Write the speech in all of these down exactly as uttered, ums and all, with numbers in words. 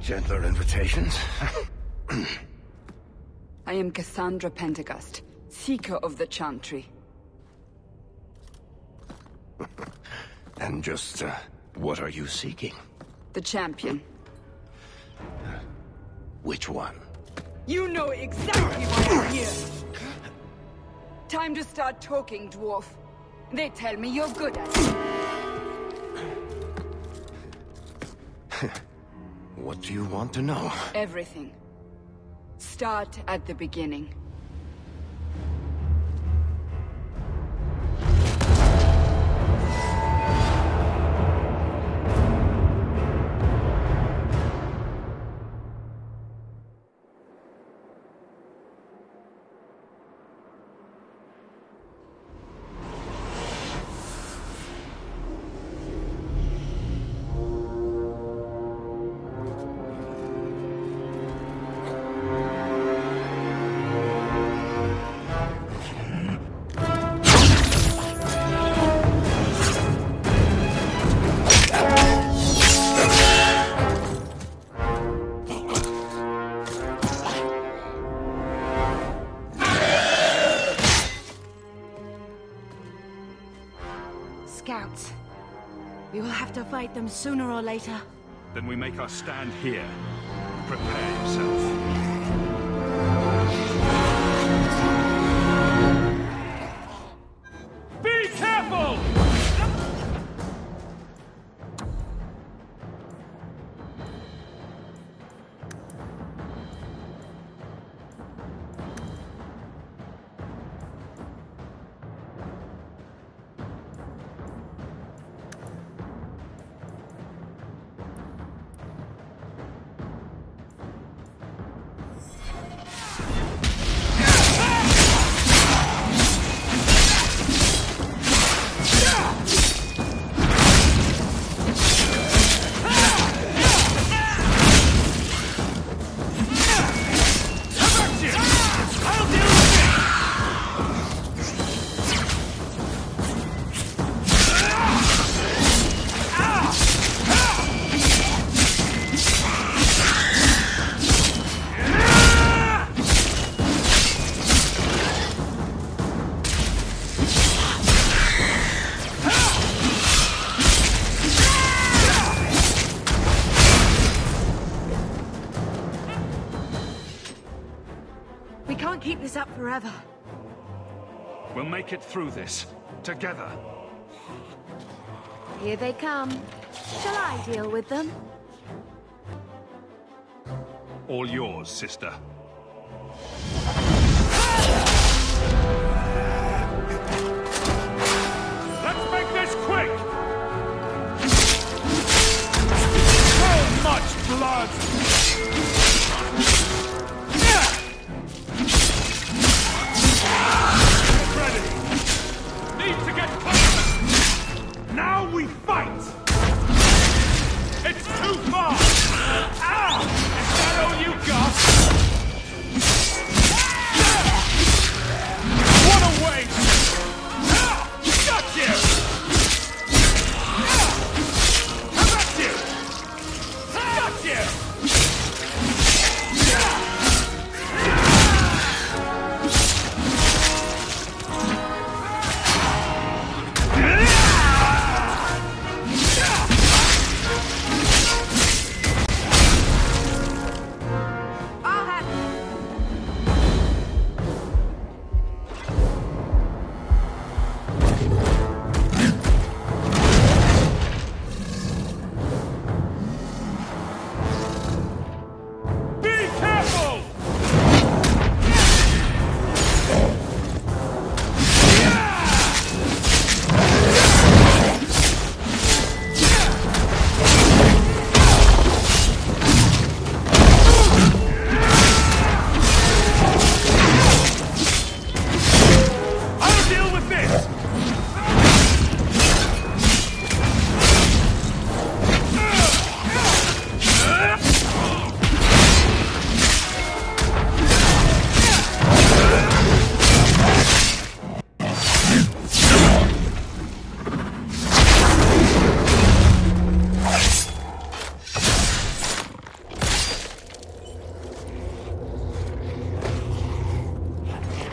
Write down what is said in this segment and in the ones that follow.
Gentler invitations? I am Cassandra Pentagust, Seeker of the Chantry. And just, uh, what are you seeking? The champion. Which one? You know exactly why I'm here! Time to start talking, dwarf. They tell me you're good at it. What do you want to know? Everything. Start at the beginning. Scouts. We will have to fight them sooner or later. Then we make our stand here. Prepare yourself. Be careful! We can't keep this up forever. We'll make it through this, together. Here they come. Shall I deal with them? All yours, sister. Let's make this quick! So much blood! Now we fight! It's too far! Ow! Is that all you got?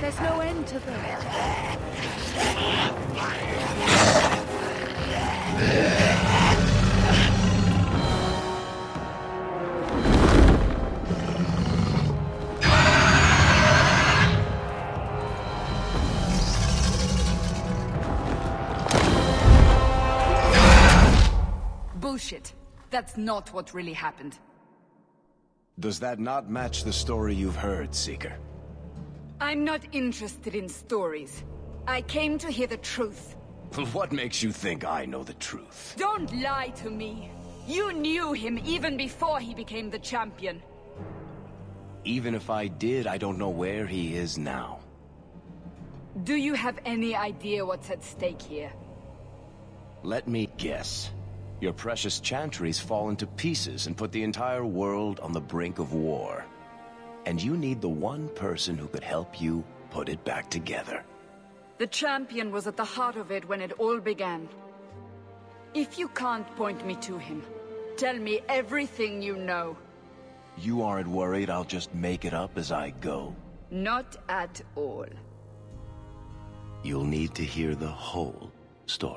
There's no end to them. Bullshit. That's not what really happened. Does that not match the story you've heard, Seeker? I'm not interested in stories. I came to hear the truth. What makes you think I know the truth? Don't lie to me. You knew him even before he became the champion. Even if I did, I don't know where he is now. Do you have any idea what's at stake here? Let me guess. Your precious chantries fallen to pieces and put the entire world on the brink of war. And you need the one person who could help you put it back together. The champion was at the heart of it when it all began. If you can't point me to him, tell me everything you know. You aren't worried I'll just make it up as I go? Not at all. You'll need to hear the whole story.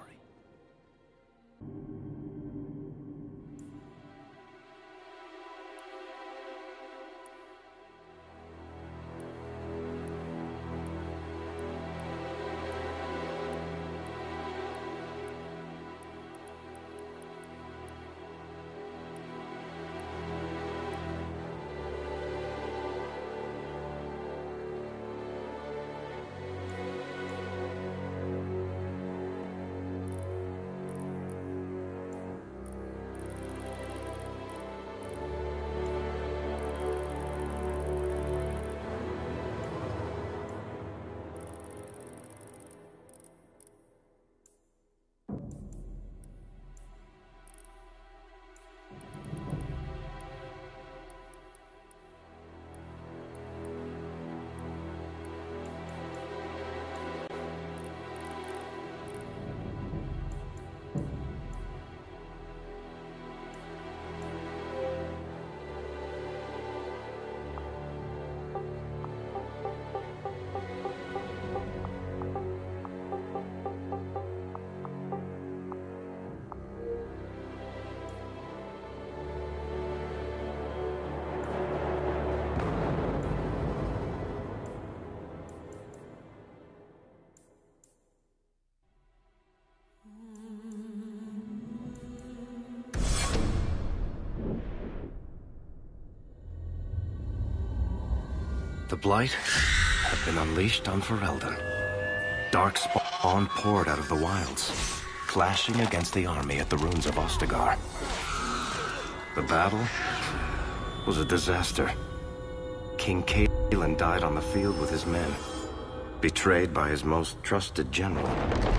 The Blight had been unleashed on Ferelden. Dark spawn poured out of the wilds, clashing against the army at the ruins of Ostagar. The battle was a disaster. King Cailan died on the field with his men, betrayed by his most trusted general.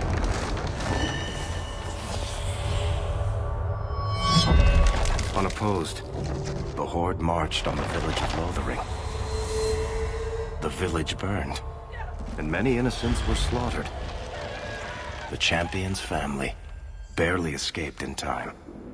Unopposed, the Horde marched on the village of Lothering. The village burned, and many innocents were slaughtered. The champion's family barely escaped in time.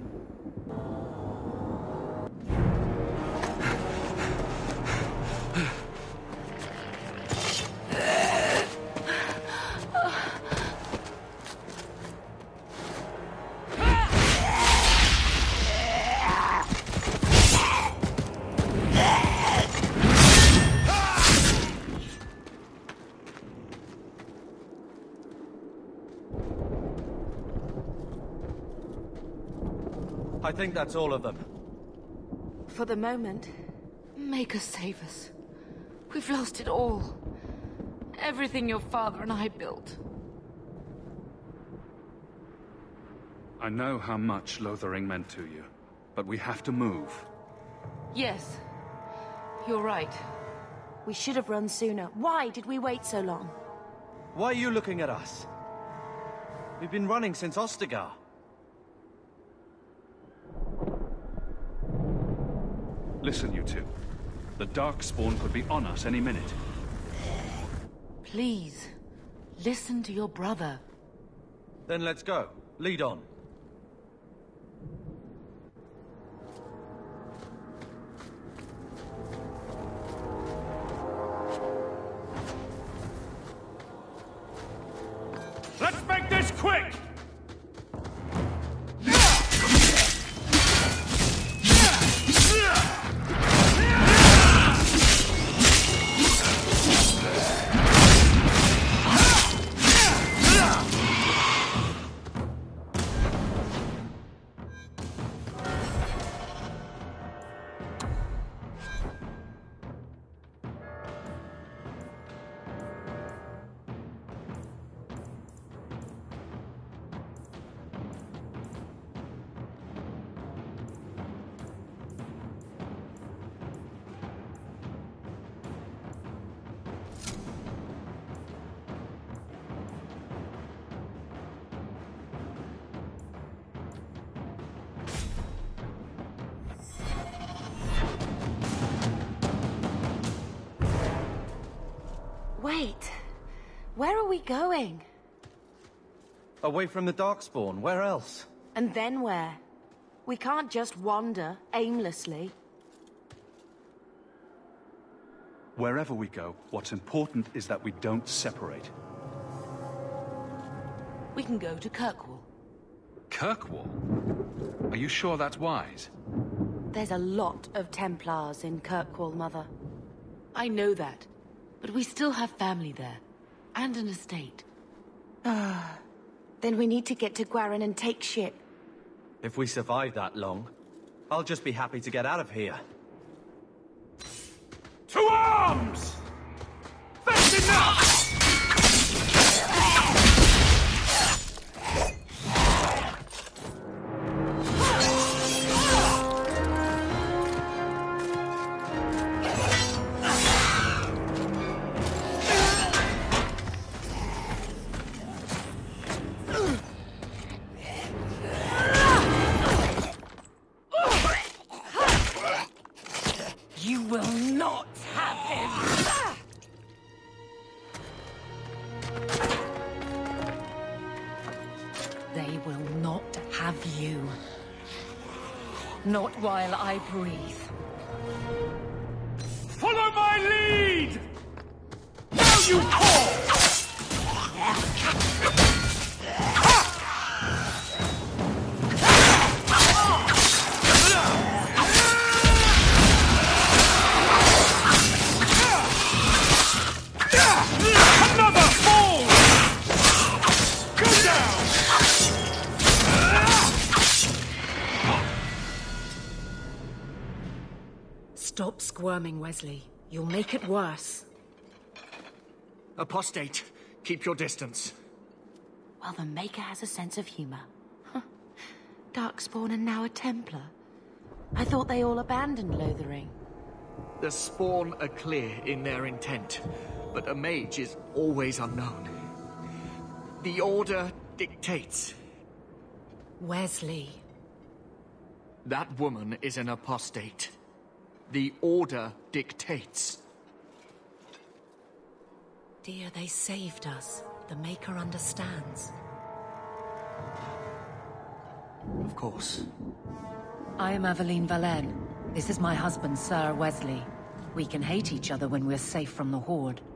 I think that's all of them. For the moment, make us save us. We've lost it all. Everything your father and I built. I know how much Lothering meant to you, but we have to move. Yes, you're right. We should have run sooner. Why did we wait so long? Why are you looking at us? We've been running since Ostagar. Listen, you two. The Darkspawn could be on us any minute. Please, listen to your brother. Then let's go. Lead on. quick! Wait, where are we going? Away from the Darkspawn, where else? And then where? We can't just wander aimlessly. Wherever we go, what's important is that we don't separate. We can go to Kirkwall. Kirkwall? Are you sure that's wise? There's a lot of Templars in Kirkwall, Mother. I know that, but we still have family there, and an estate. Ah, then we need to get to Gwarin and take ship. If we survive that long, I'll just be happy to get out of here. To arms! That's enough! You will not have him! They will not have you. Not while I breathe. Follow my lead! Now you call! Another fall! Go down! Stop squirming, Wesley. You'll make it worse. Apostate, keep your distance. Well, the Maker has a sense of humor. Huh. Darkspawn and now a Templar. I thought they all abandoned Lothering. The Spawn are clear in their intent, but a mage is always unknown. The Order dictates. Wesley. That woman is an apostate. The Order dictates. Dear, they saved us. The Maker understands. Of course. I am Aveline Valenne. This is my husband, Sir Wesley. We can hate each other when we're safe from the Horde.